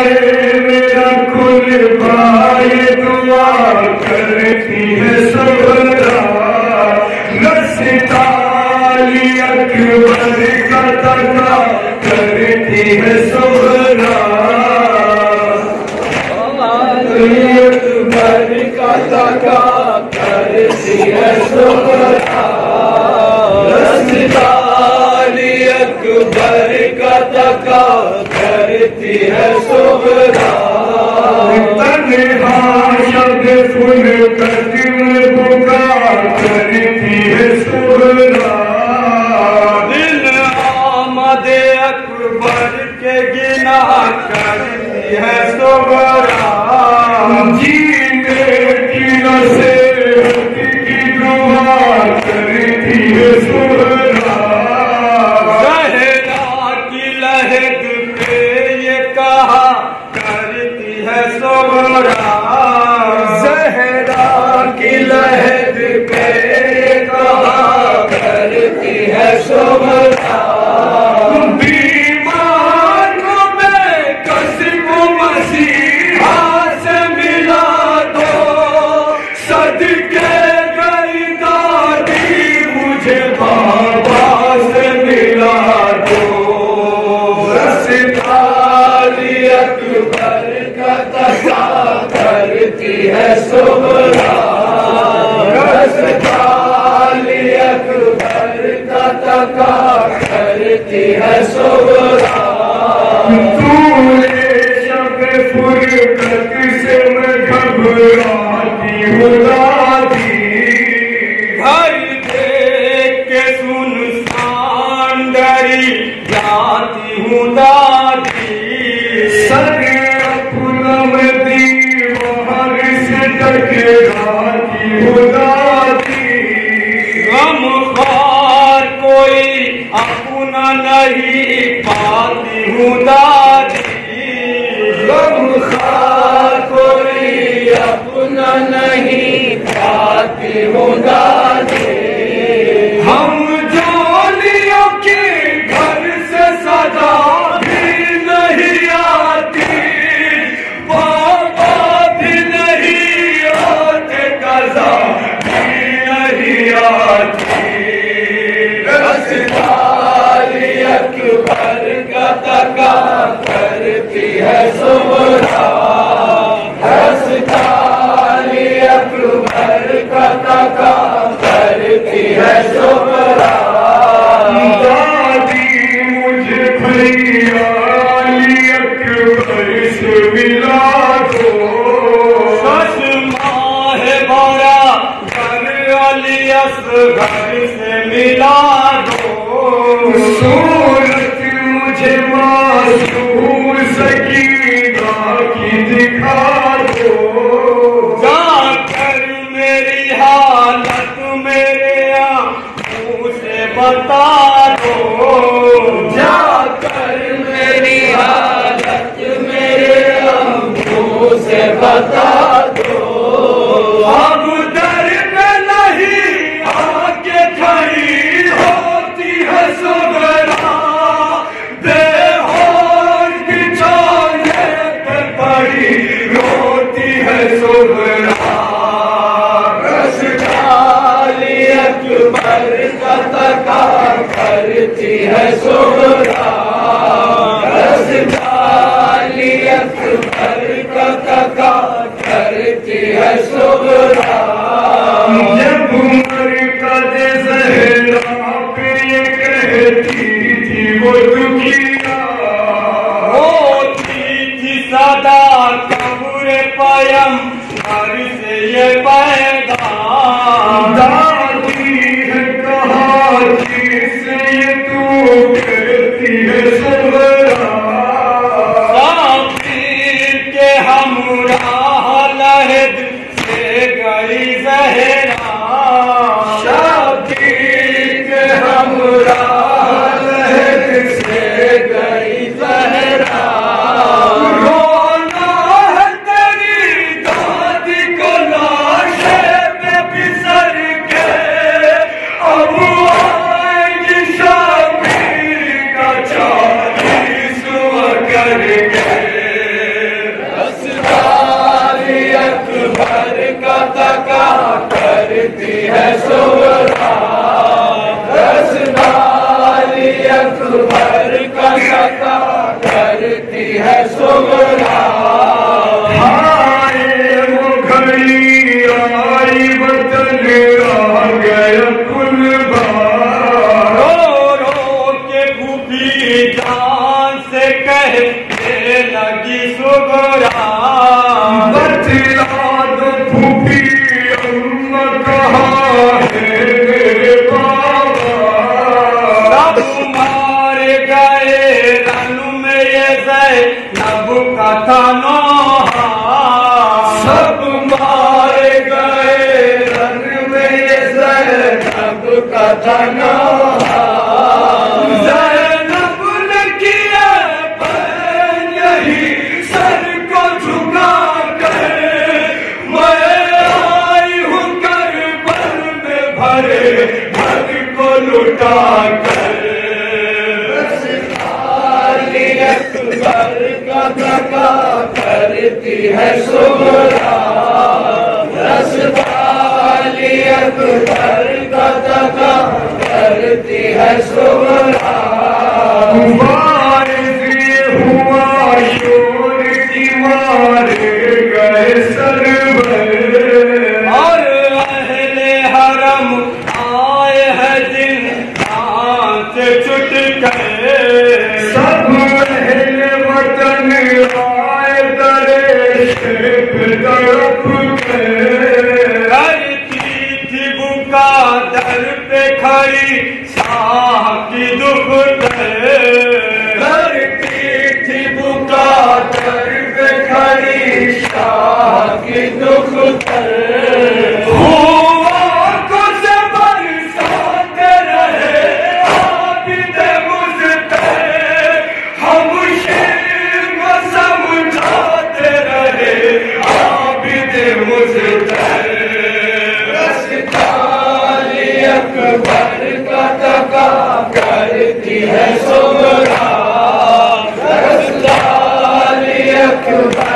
मेरा कुर्बा ये दुआ करती है सुहरा रस्ताली अकबर का तका करती है सुहरा अकबर का तका करती है सुहरा रस्ताली अकबर का तका करती है सुहरा तन्हा शब्द सुन कदम पुकार करती है सुहरा दिल आमद अकबर के गिना करती है सुहरा जीने की नसीहत की दुआ करती है सुहरा ज़हरा की लहद पे ये कहा करती है सुहरा ज़हरा की लहद पे ये कहा करती है सुहरा बीमार को मैं कसम मसीहा से मिला दो सदके गई दादी मुझे बाबा से मिला दो रस्ताली अकबर का तका करती है सुहरा रस्ताली अकबर का तका करती है सुहरा तूने शब फुरकत से मैं घबराती हूँ दादी घर देख के सुनसान डरी जाती हूँ दादी सर अपना मैं दीवार से टकराती हूँ दादी गमख्वार कोई अपना नहीं पाती हूँ दादी गमख्वार कोई अपना नहीं पाती हूँ दादी हम जोलियों के घर से सदा भी नहीं आती बाबा भी नहीं आते कज़ा भी नहीं आती रस्ताली अकबर का तका करती है सुहरा रस्ताली अकबर का तका करती है सुहरा दादी मुझे भैया अली अकबर से मिला दो सस माह बड़ा घर अली असगर से मिला दो सूरत मुझे मासूम सकीना की दिखा दो जाकर मेरी हालत मेरे आंखों से बता दो जाकर मेरी हालत मेरे आंखों से बता दो अब दर में नहीं आके खड़ी होती है सुहरा बेहोश बिछौने पे पड़ी रोती है सुहरा रस्ताली अकबर का तका करती है सुहरा रस्ताली अकबर का तका करती है सुहरा जब मरकज़ ज़हरा पे ये कहती थी वो दुखिया होती थी सदा कब्र पयम घर से ये पैगाम दादी है कहा जिसे ये तू कहती है सुहरा साफिर के हमराह लहद से गई ज़हरा शाकिर के हमराह लहद से गई ज़हरा रोना है तेरी दादी को लाशे पे बिसर के अब आएगी शाकिर का 40वां करके सुगरा, रसदारी अकबर का सका करती है सुगरा। आए वो घड़ी आई वतन आ गया कुलबा, रो रो के फूफी जान से कहने लगी सुगरा, बतला दो फूफी अम्मा कहाँ है मेरे बाबा, सब मारे गए रन में ये ज़ैनब का था नौहा, सब मारे गए रन में ये ज़ैनब का था नौहा। ज़ैनब ने किया पैर यही सर को झुका कर, मैं आई हूँ करबल में भरे घर को लुटा कर, रसदारी अकबर का सका करती है सुगरा, रसदारी अकबर का सका करती है सुगरा। हुआ शोर की मारे गए सरवर, और अहले हरम आए हैं जिन जान से छुट गए, सब अहले वतन आए दरे शिप तड़प गए, करती थी बुका दर पे खड़ी शाह की दुख करती थी बुका दर पे खड़ी शाह की दुख आंखों से बरसाते रहे आबिद मुज़्तफ़ा, हम शेर को समझाते रहे आबिद मुज़्तफ़ा, रसदारी अकबर का सका करती है सुगरा, रसदारी अकबर